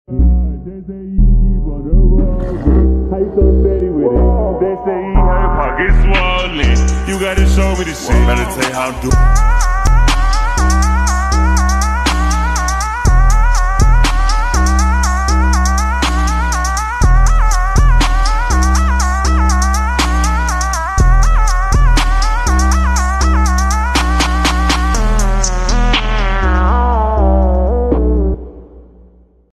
They say he keep on the wall. How you so steady with it? They say he her pockets swollen. You gotta show me the shit. Better tell you how to do.